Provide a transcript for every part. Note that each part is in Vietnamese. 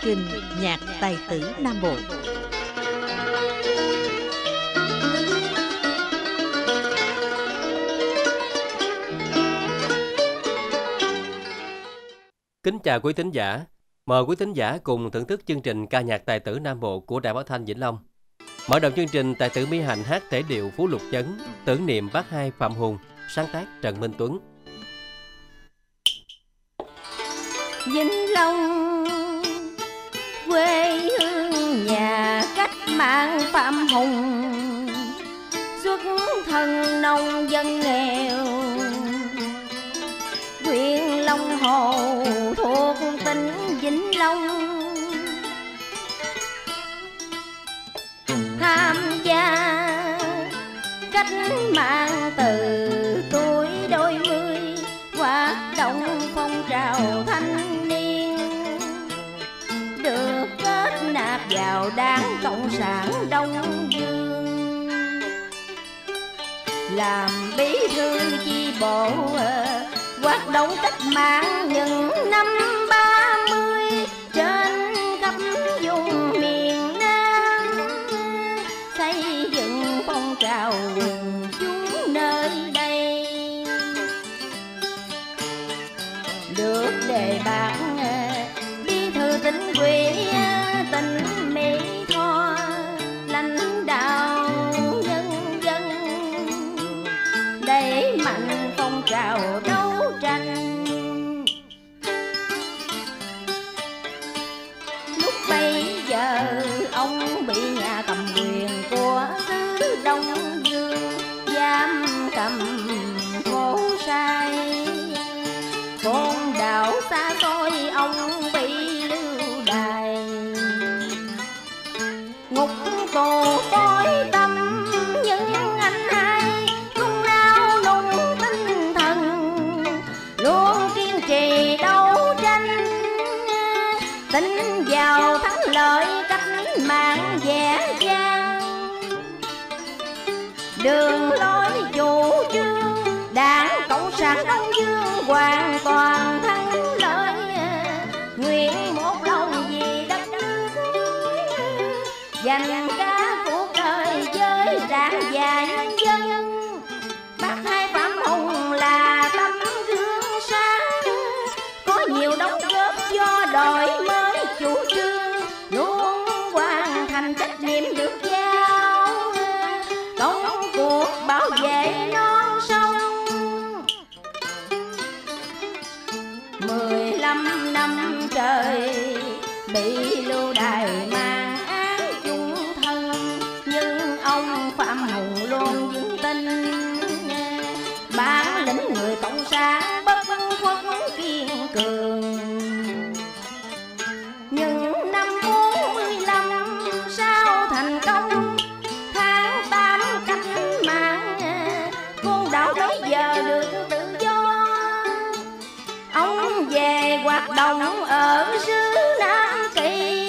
trình Nhạc Tài tử Nam Bộ. Kính chào quý thính giả. Mời quý thính giả cùng thưởng thức chương trình ca nhạc Tài tử Nam Bộ của Đài Phát thanh Vĩnh Long. Mở đầu chương trình, tài tử Mỹ Hạnh hát thể điệu Phú Lục Chấn, tưởng niệm bác hai Phạm Hùng, sáng tác Trần Minh Tuấn. Vĩnh Long quê hương nhà cách mạng Phạm Hùng, xuất thân nông dân nghèo, huyện Long Hồ thuộc tỉnh Vĩnh Long. Tham gia cách mạng từ tuổi đôi mươi, hoạt động phong trào thanh niên, được kết nạp vào Đảng Cộng sản Đông Dương, làm bí thư chi bộ hoạt động cách mạng những năm 30 trên khắp vùng miền Nam, xây dựng phong trào quần chúng nơi đây, được đề bạt bí thư tỉnh ủy tỉnh Mỹ Tho, lãnh đạo nhân dân đẩy mạnh phong trào đấu tranh. Lúc bấy giờ ông bị nhà cầm quyền của xứ Đông Dương giam cầm khổ sai, côn đảo xa xôi ông bị lưu đày, ngục tù tối tâm những anh hai không nao nung tinh thần, luôn kiên trì đấu tranh, tin vào thắng lợi cách mạng vẻ vang, đường lối chủ trương Đảng Cộng sản Đông Dương hoàn toàn thắng lợi, nguyện một lòng vì đất nước, dành cả cuộc đời với Đảng và nhân dân. Bác hai Phạm Hùng là tấm gương sáng, có nhiều đóng góp cho đổi mới chủ trương, luôn hoàn thành trách nhiệm được giao, công cuộc bảo vệ non sông. 15 năm trời bị lưu đày mang án chung thân, nhưng ông Phạm Hùng luôn vững tin, bản lĩnh người cộng sản bất khuất kiên cường. Nhưng năm 45 sau thành công tháng 8 cách mạng, côn đảo bây giờ được tự do, ông về hoạt động ở xứ Nam Kỳ,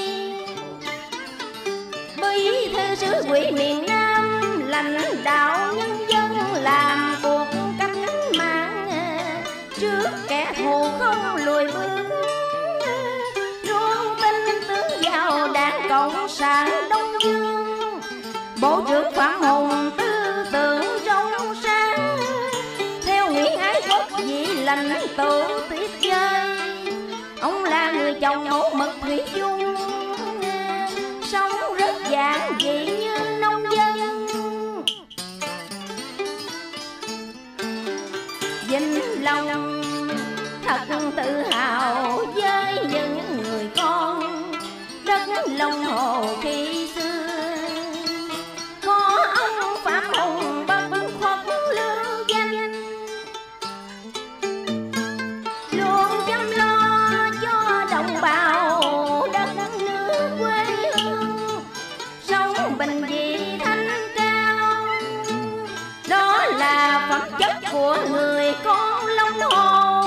bí thư xứ ủy miền Nam, lãnh đạo nhân dân làm cuộc cách mạng, trước kẻ thù không lùi bước, luôn tin tưởng vào Đảng Cộng sản Đông Dương. Bộ trưởng Phạm Hùng tư tưởng trong sáng, theo Nguyễn Ái Quốc vì lãnh tụ tuyệt vời, ông là người chồng mẫu mực thủy chung, sống rất giản dị như nông dân. Vĩnh Long thật tự hào với những người con đất Long Hồ khi xưa, có ông Phạm Hùng bất khuất lương danh, luôn chăm lo cho đồng bào đất nước quê hương, sống bình dị thanh cao, đó là phẩm chất của người con Long Hồ.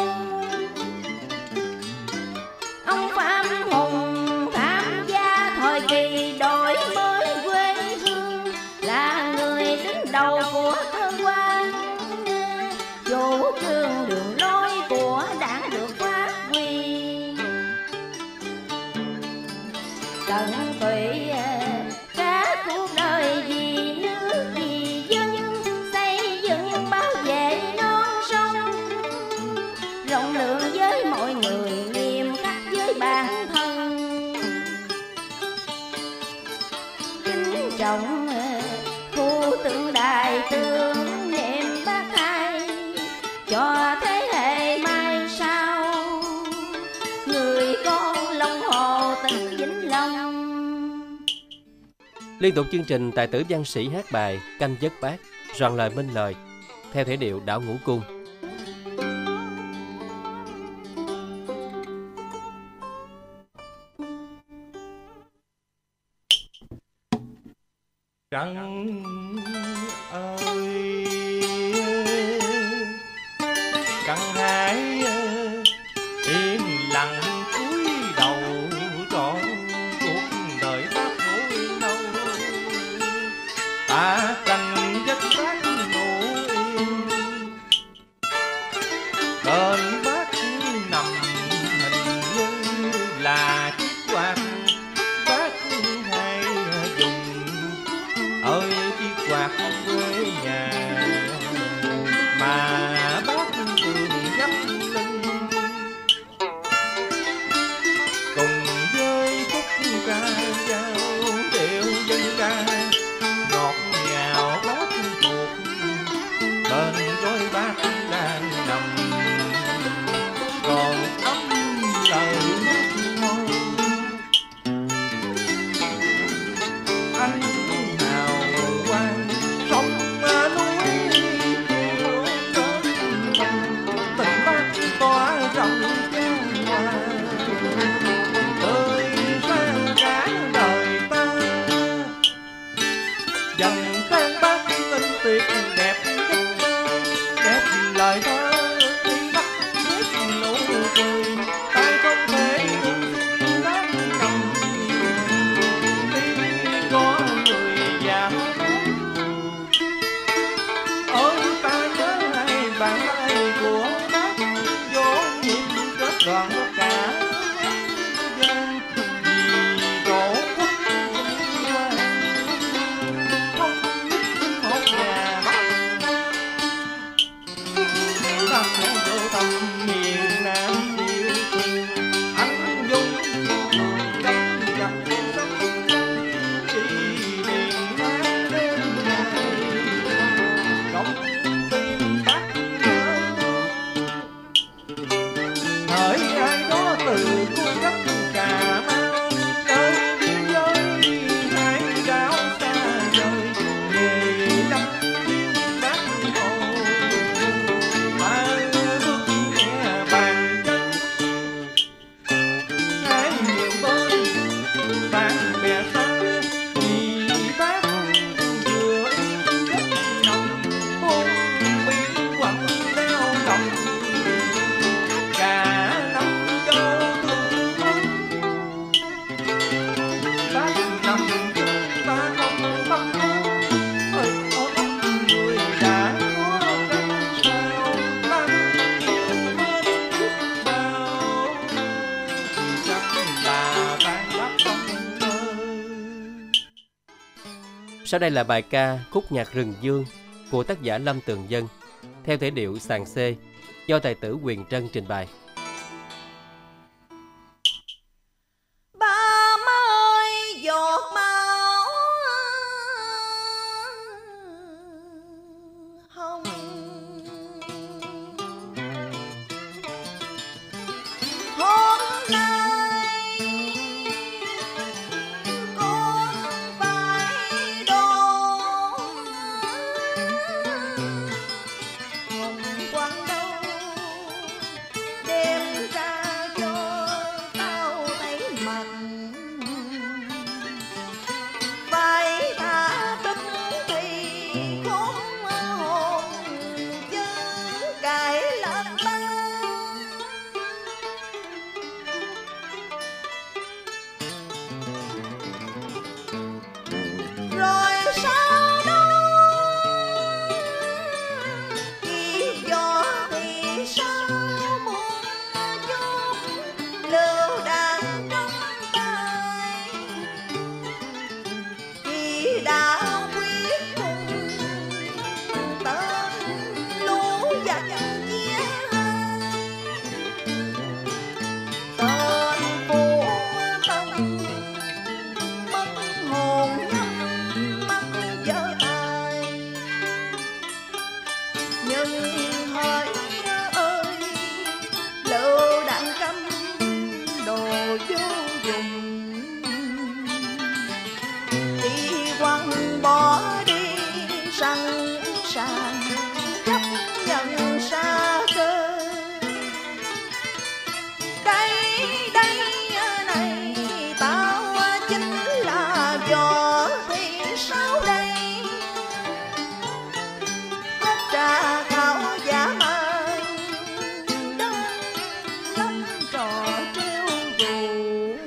Ông Phạm Hùng tham gia thời kỳ đổi mới quê hương, là người đứng đầu của cơ quan, chủ trương đường lối của Đảng được phát huy. Liên tục chương trình tài tử văn sĩ hát bài Canh Giấc Bác, soạn lời minh lời theo thể điệu đảo ngũ cung. Trăng ơi, trăng hãy yên lặng cúi đầu trọn cuộc đời bác ngủ đâu. Ta canh giấc bác ngủ yên, bên bác nằm hình như là chiếc quạt bác hay dùng, ơi chiếc quạt quê nhà mà bác thường dắt lưng, cùng với khúc ca giao điệu dân ca ngọt ngào bác thuộc, bên đôi bác đang nằm còn ấm lời môi. Anh hào quang sông núi chiều cơn tình bác tỏa rộng chan hòa, tươi sáng cả đời ta, dành tên bác tình tuyệt đẹp nhất, đẹp lời thơ khi bắt biết nụ cười, tay không thể bác cầm khi có người già. Ôi ta nhớ hai bàn tay của bác vô nhịp kết đoàn tất cả dân, vì tổ quốc vinh quang không nhất một nhà bác. Bác hãy vô tâm miền Nam yêu thương, anh dung đắm chặt sông chỉ miền Nam đêm ngày trong tim bác nhớ. Hỡi ai đó từ cuối đất Cà Mau, nơi biên giới hải đảo xa vời, về năm viên bác hồ mà bước nhẹ bàn chân. Hãy miền bơi bạn bè xa, vì bác vừa rất nồng hôn biển quặng leo lòng, cả năm dâu thương mất. Bác nằm ta không bắt ơi ôi người đã có trăng sao, bác yêu mến biết bao, chắc là ban bác không mơ. Sau đây là bài ca Khúc nhạc Rừng Dương của tác giả Lâm Tường Dân theo thể điệu sàn C do tài tử Quyền Trân trình bày. Ba ơi giọt máu hồng, hôm nay con phải đổ hồng quang đâu để sẵn sàng chấp nhận xa cơ. Đây đây này tao chính là võ thì sao đây, trà khảo giả mang đến lắm trò trêu đùa,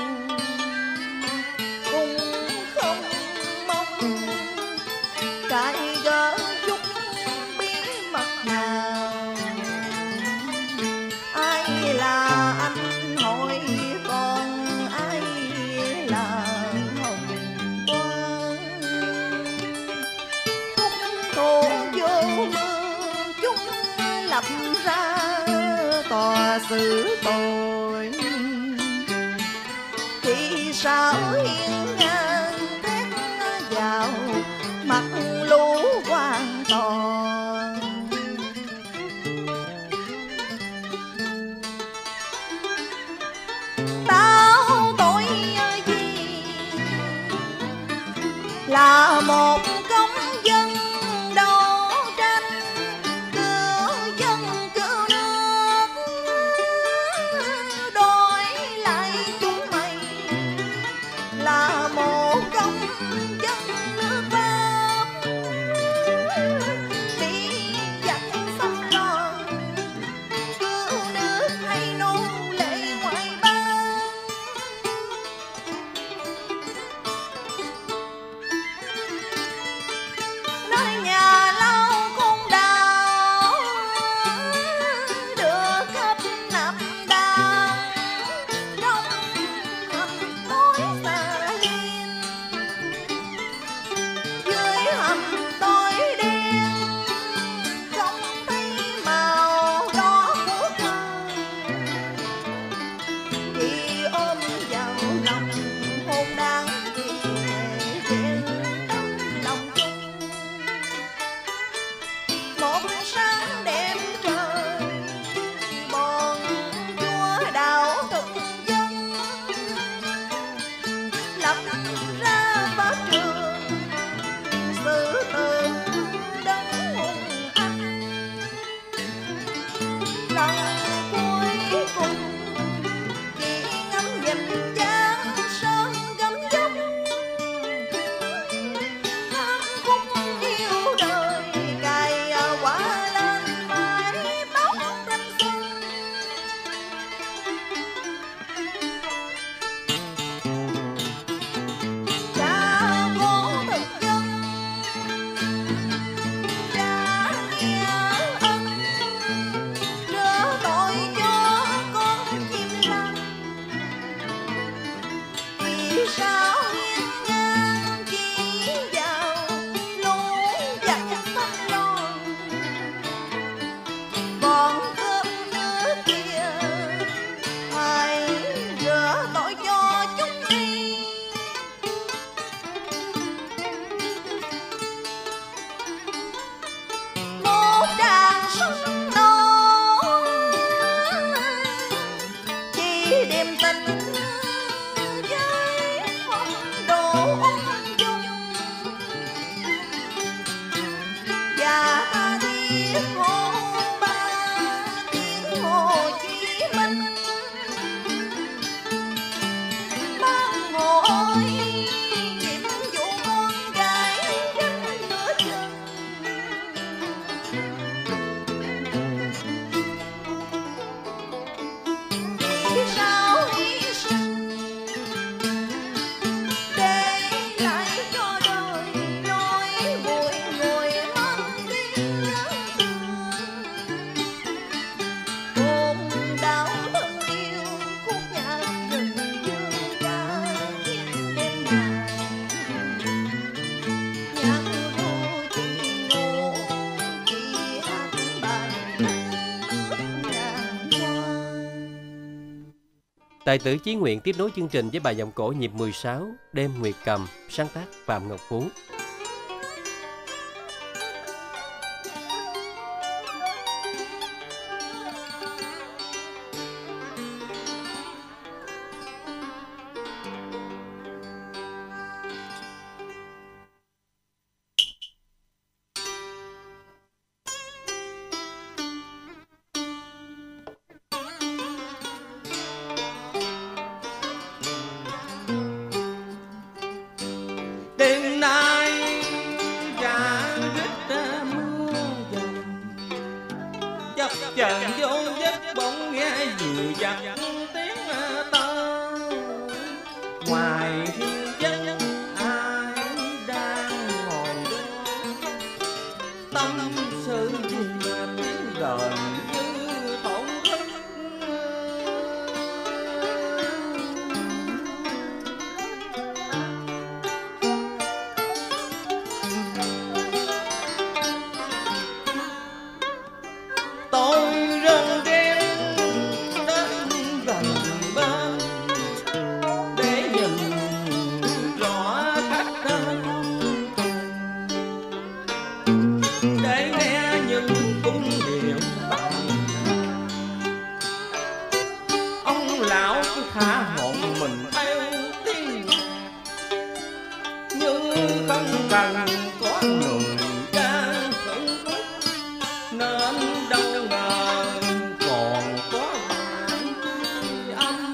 cũng không mong cái gỡ chút bí mật nào. Ai là anh hỏi còn ai là hồng quang, phúc thổ vô mương chúng lập ra tòa xử tội. Thì sao hiên ngang thét vào mặt lũ hoàn toàn. Tao tội gì là một công dân đấu tranh cứu dân cứu nước, đổi lại chúng mày là một công dân nước Pháp bị giặc xâm lược, cứu nước hay nô lệ ngoại bang. Nơi nhà lao con đào được hấp nạp đàn trong hầm tối xa liên, dưới hầm tối đen không thấy màu đỏ của trời, chỉ ôm vào lòng hôn đáng vì chen trong lòng chung. Một sáng đêm trời bọn vua đạo thực dân lập ra pháp trường xử tử đến hung anh. Lần cuối cùng chỉ ngắm nhìn giang sơn gấm dốc, tham khúc yêu đời cài quả lên mái tóc thanh xuân. Cha vô thực dân cha nghĩa ân, rửa tội cho con chim lăng. Vì sao hiên ngang chỉ vào lũ giặc xâm lược, còn cơm nước kia hãy rửa tội cho chúng đi. Một đàn sông non chỉ đêm tình với phong độ ung dung, và ta thiết hô ba tiếng Hồ Chí Minh. Mang hội nhiệm vụ con gái đến nửa chừng. Vì sao hy sinh để lại cho đời nỗi bụi ngùi mất đi nhớ thương. Ôm đau thân yêu khúc nhạc rừng dương ca tiếng đêm dài, nhạc vô chỉ ngủ chỉ hát bài nước ngàn hoa. Tài tử Chí Nguyện tiếp nối chương trình với bài vọng cổ nhịp 16 Đêm Nguyệt Cầm, sáng tác Phạm Ngọc Phú. chợt vô giấc bỗng nghe dịu dặt tiếng tơ. Ngoài hiên vắng ai đang ngồi đó, tâm sự gì mà tiếng rền như thổn thức. Tôi run rén đến gần bên để nhìn rõ cách tên, để nghe những cung điệu tặng. Ông lão cứ thả hồn mình theo tiếng nhạc, nhưng không cần có người đang thưởng thức, nên đâu ngờ còn có bạn tri âm.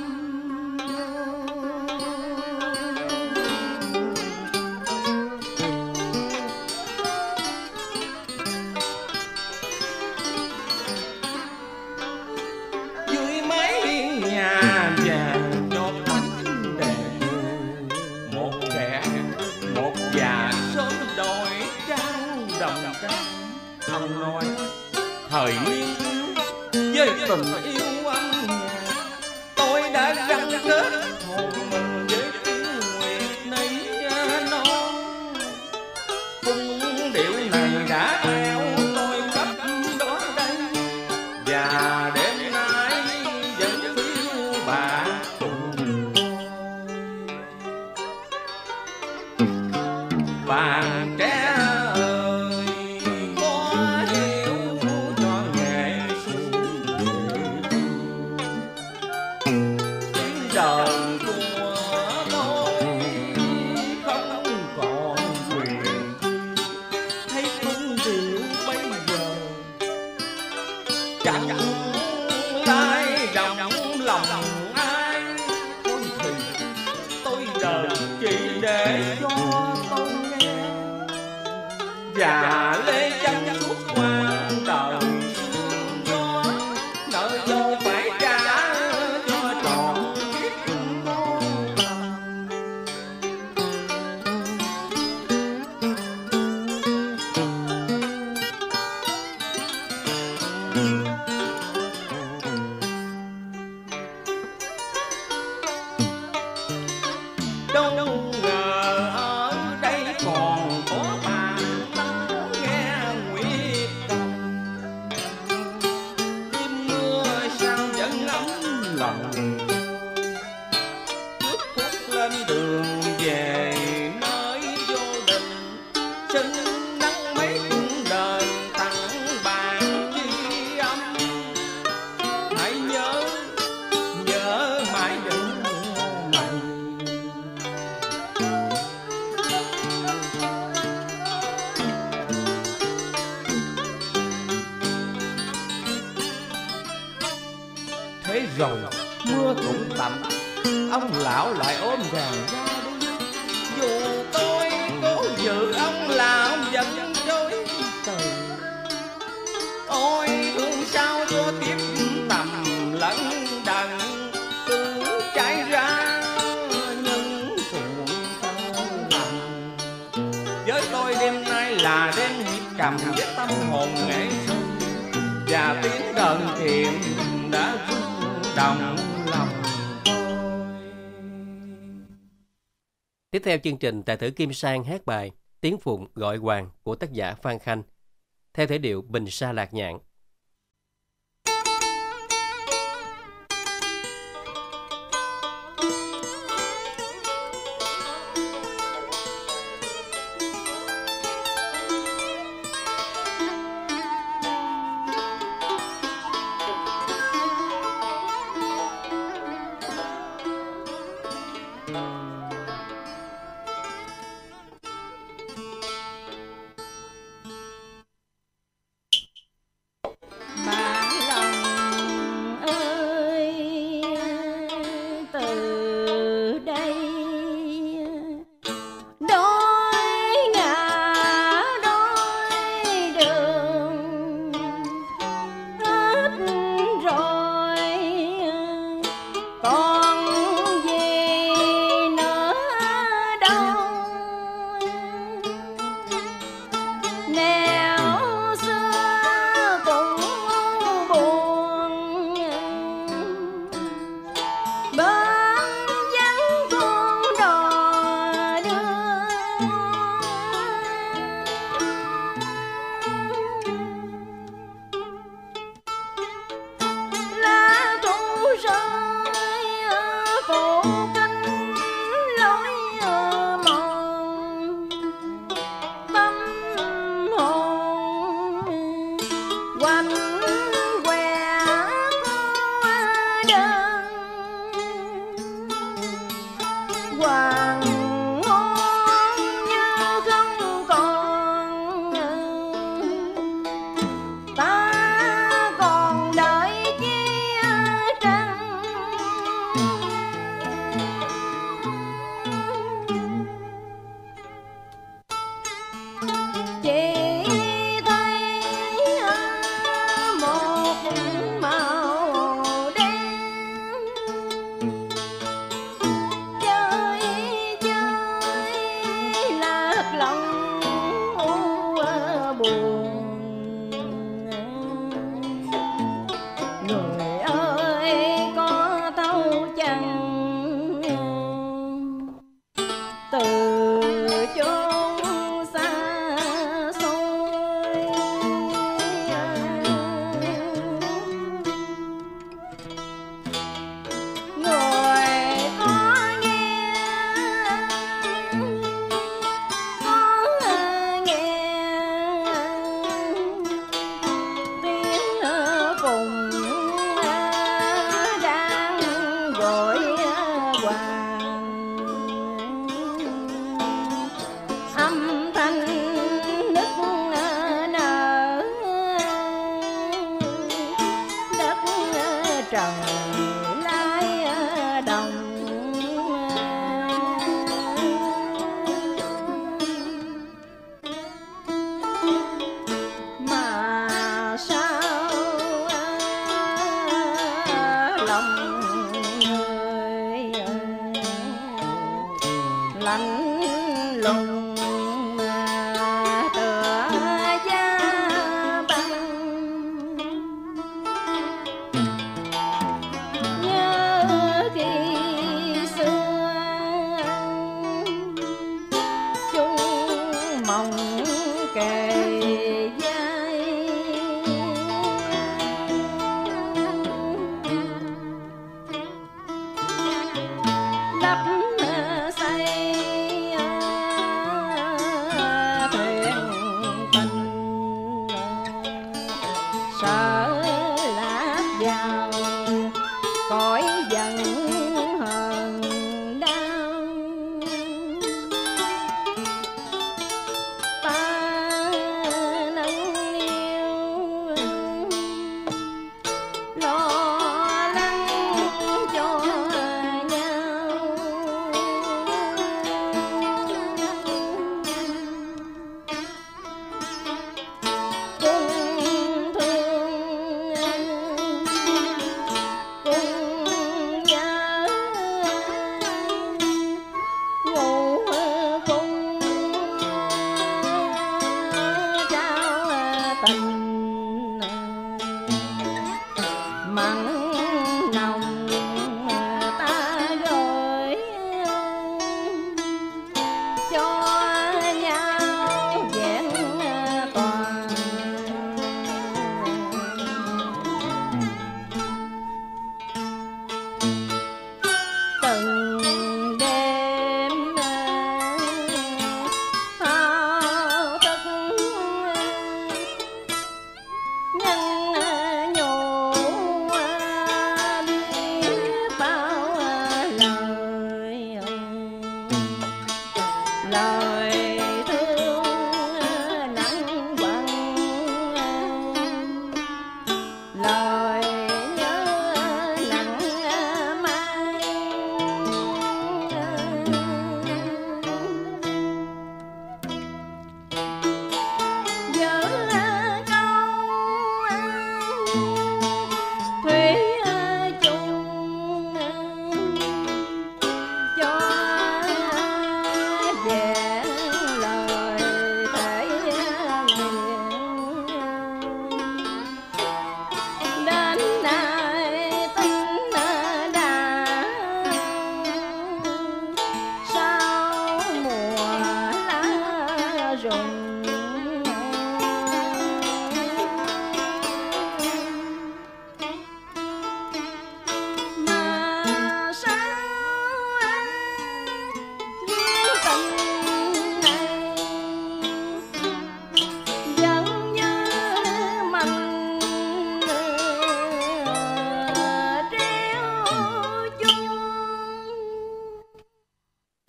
Dưới mái nhà vàng nhột ánh đèn, một kẻ một già sớm đòi trao đồng trang. Ông nói thời niên với tình yêu âm nhạc, tôi đã gắn kết hồn mình với tiếng nguyệt nấy non. Cung điệu này đã theo tôi khắp đó đây, và đêm nay vẫn phiêu bạt cùng tôi. Bạn trẻ ơi, có hiểu cho nghệ sĩ tiếng đời của tôi không còn quyền. Thấy cung điệu bây giờ chẳng lai động lòng ai. Thôi thì tôi đời chỉ để cho tôi nghe, và lê chân suốt quãng đời sương gió, nợ dâu phải trả cho trọn kiếp con lòng. Đâu ngờ ở đây còn có bạn lắng nghe nguyệt đồng. Đêm mưa sao vẫn ấm lòng, bước phút lên đường về nơi vô định. Xin nắng mấy cung đền tặng bạn tri âm, hãy nhớ mãi đừng này. Thế rồi mưa cũng tạnh, ông lão lại ôm gàng ra đi. Dù tôi cố giữ ông lão vẫn trôi từ. Ôi thương sao cho tiếp tầm lẫn đần, cứ chạy ra những cuộn tơ lòng. Với tôi đêm nay là đêm nhịp cầm với tâm hồn nghệ sĩ, và tiếng đờn thiềm đã rung động lòng tôi. Tiếp theo chương trình, tài tử Kim Sang hát bài Tiếng Phụng Gọi Hoàng của tác giả Phan Khanh, theo thể điệu Bình Sa Lạc Nhạn.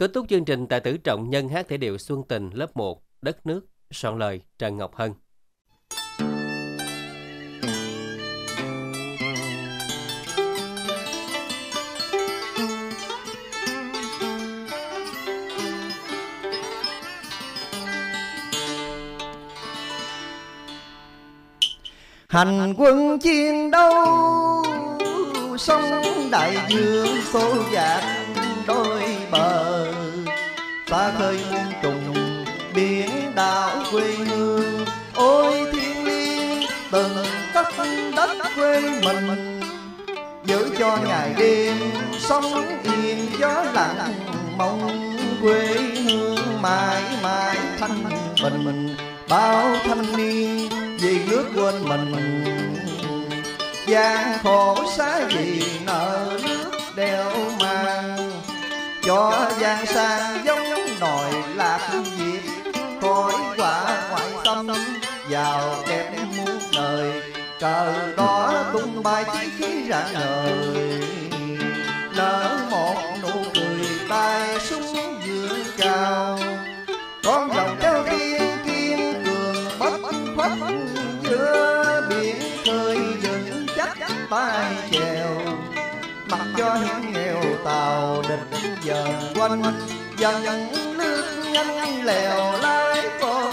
Kết thúc chương trình, tài tử Trọng Nhân hát thể điệu Xuân Tình lớp 1 Đất Nước, soạn lời Trần Ngọc Hân. Hành quân chiến đấu sông đại dương xô dạt đôi bờ, xa khơi muôn trùng biển đảo quê hương. Ôi thiên liêng từng tấc đất quê mình, giữ cho ngày đêm sống yên gió lặng. Mong quê hương mãi mãi thanh bình, bao thanh niên vì nước quên mình. Gian khổ xá gì nợ nước đeo mang, cho gian sang giống nồi lạc diệt. Khói quả ngoại tâm vào đẹp muôn đời, cờ đó tung bay chí khí rạng ngời. Nở một nụ cười tay súng dương cao, con rồng treo thiên kiên cường bất khuất giữa biển khơi vững chắc tay chèo. Mặc cho hiểm nghèo tàu địch dần quanh, dần nước nhanh lèo lái con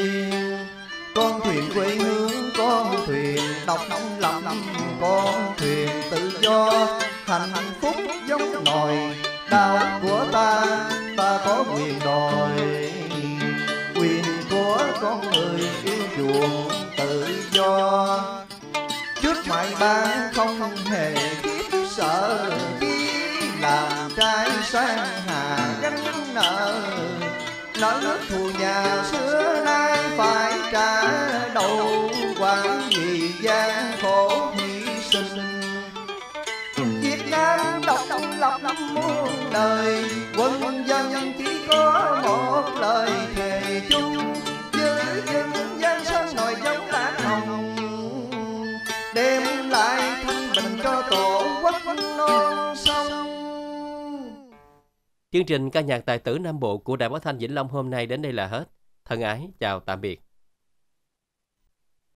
thuyền quê hương, con thuyền độc lập, con thuyền tự do. Hạnh phúc giống nồi đau của ta có quyền đòi. Quyền của con người yêu chuộng tự do, trước ngoại bang không hề khiếp sợ. Khi làm trai sang hà gánh nợ, nợ nước thù nhà xưa nay phải trả đầu. Quản vì gian khổ hy sinh, Việt Nam độc lập muôn đời. Quân dân chỉ có một lời thề chung, giữ vững gian sơn nồi giống lá hồng, đem lại thanh bình cho tổ quốc non sông. Chương trình ca nhạc tài tử Nam Bộ của Đài Phát thanh Vĩnh Long hôm nay đến đây là hết. Thân ái chào tạm biệt.